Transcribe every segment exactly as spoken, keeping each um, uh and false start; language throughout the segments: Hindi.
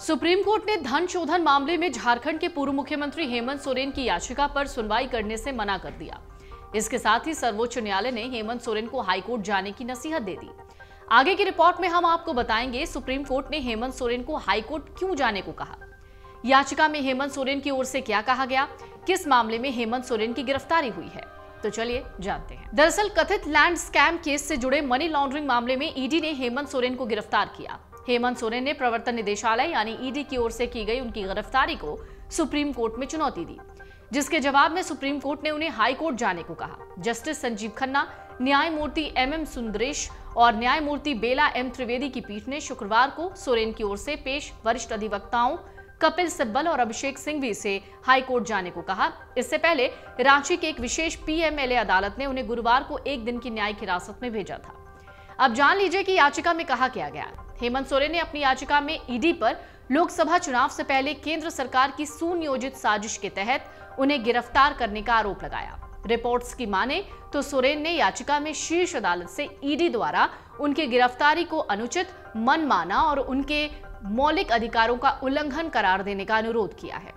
सुप्रीम कोर्ट ने धन शोधन मामले में झारखंड के पूर्व मुख्यमंत्री हेमंत सोरेन की याचिका पर सुनवाई करने से मना कर दिया। इसके साथ ही सर्वोच्च न्यायालय ने हेमंत सोरेन को हाईकोर्ट जाने की नसीहत दे दी। आगे की रिपोर्ट में हम आपको बताएंगे सुप्रीम कोर्ट ने हेमंत सोरेन को हाईकोर्ट क्यों जाने को कहा, याचिका में हेमंत सोरेन की ओर से क्या कहा गया, किस मामले में हेमंत सोरेन की गिरफ्तारी हुई है, तो चलिए जानते हैं। दरअसल कथित लैंड स्कैम केस से जुड़े मनी लॉन्ड्रिंग मामले में ईडी ने हेमंत सोरेन को गिरफ्तार किया। हेमंत सोरेन ने प्रवर्तन निदेशालय यानी ईडी की ओर से की गई उनकी गिरफ्तारी को सुप्रीम कोर्ट में चुनौती दी, जिसके जवाब में सुप्रीम कोर्ट ने उन्हें हाई कोर्ट जाने को कहा। जस्टिस संजीव खन्ना, न्यायमूर्ति एम एम सुंदरेश और न्यायमूर्ति बेला एम त्रिवेदी की पीठ ने शुक्रवार को सोरेन की ओर से पेश वरिष्ठ अधिवक्ताओं कपिल सिब्बल और अभिषेक सिंघवी से हाई कोर्ट जाने को कहा। इससे पहले रांची के एक विशेष पीएमएलए अदालत ने उन्हें गुरुवार को एक दिन की न्यायिक हिरासत में भेजा था। अब जान लीजिए कि याचिका में कहा क्या गया। हेमंत सोरेन ने अपनी याचिका में ईडी पर लोकसभा चुनाव से पहले केंद्र सरकार की सुनियोजित साजिश के तहत उन्हें गिरफ्तार करने का आरोप लगाया। रिपोर्ट्स की माने तो सोरेन ने याचिका में शीर्ष अदालत से ईडी द्वारा उनकी गिरफ्तारी को अनुचित, मनमाना और उनके मौलिक अधिकारों का उल्लंघन करार देने का अनुरोध किया है।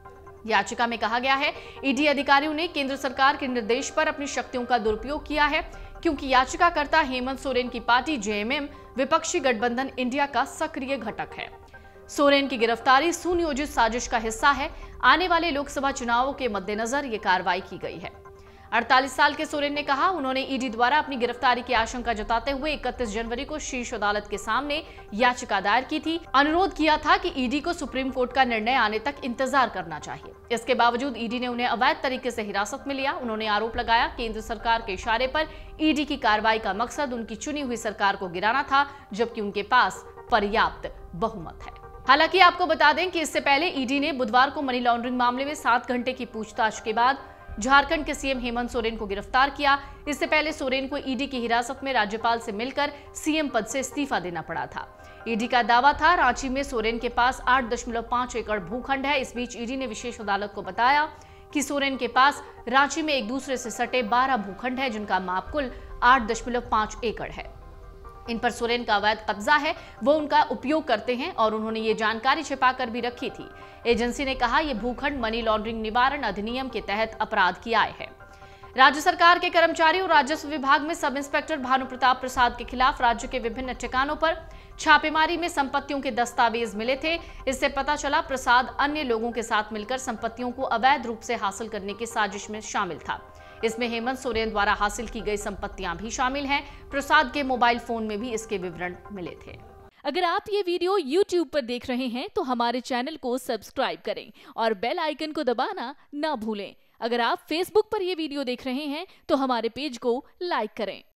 याचिका में कहा गया है, ईडी अधिकारियों ने केंद्र सरकार के निर्देश पर अपनी शक्तियों का दुरुपयोग किया है, क्योंकि याचिकाकर्ता हेमंत सोरेन की पार्टी जेएमएम विपक्षी गठबंधन इंडिया का सक्रिय घटक है। सोरेन की गिरफ्तारी सुनियोजित साजिश का हिस्सा है। आने वाले लोकसभा चुनावों के मद्देनजर ये कार्रवाई की गई है। अड़तालीस साल के सोरेन ने कहा, उन्होंने ईडी द्वारा अपनी गिरफ्तारी की आशंका जताते हुए इकतीस जनवरी को शीर्ष अदालत के सामने याचिका दायर की थी। अनुरोध किया था कि ईडी को सुप्रीम कोर्ट का निर्णय आने तक इंतजार करना चाहिए। इसके बावजूद ईडी ने उन्हें अवैध तरीके से हिरासत में लिया। उन्होंने आरोप लगाया, केंद्र सरकार के इशारे पर ईडी की कार्रवाई का मकसद उनकी चुनी हुई सरकार को गिराना था, जबकि उनके पास पर्याप्त बहुमत है। हालांकि आपको बता दें कि इससे पहले ईडी ने बुधवार को मनी लॉन्ड्रिंग मामले में सात घंटे की पूछताछ के बाद झारखंड के सीएम हेमंत सोरेन को गिरफ्तार किया। इससे पहले सोरेन को ईडी की हिरासत में राज्यपाल से मिलकर सीएम पद से इस्तीफा देना पड़ा था। ईडी का दावा था, रांची में सोरेन के पास आठ दशमलव पांच एकड़ भूखंड है। इस बीच ईडी ने विशेष अदालत को बताया कि सोरेन के पास रांची में एक दूसरे से सटे बारह भूखंड है, जिनका माप कुल आठ दशमलव पांच एकड़ है। इन पर सोरेन का अवैध कब्जा है, वो उनका उपयोग करते हैं और उन्होंने ये जानकारी छिपाकर भी रखी थी। एजेंसी ने कहा, ये भूखंड मनी लॉन्ड्रिंग निवारण अधिनियम के तहत अपराध की आय है। राज्य सरकार के कर्मचारी और राजस्व विभाग में सब इंस्पेक्टर भानु प्रताप प्रसाद के खिलाफ राज्य के विभिन्न ठिकानों पर छापेमारी में संपत्तियों के दस्तावेज मिले थे। इससे पता चला प्रसाद अन्य लोगों के साथ मिलकर संपत्तियों को अवैध रूप से हासिल करने की साजिश में शामिल था। इसमें हेमंत सोरेन द्वारा हासिल की गई संपत्तियां भी शामिल हैं। प्रसाद के मोबाइल फोन में भी इसके विवरण मिले थे। अगर आप ये वीडियो यूट्यूब पर देख रहे हैं तो हमारे चैनल को सब्सक्राइब करें और बेल आइकन को दबाना ना भूलें। अगर आप फेसबुक पर यह वीडियो देख रहे हैं तो हमारे पेज को लाइक करें।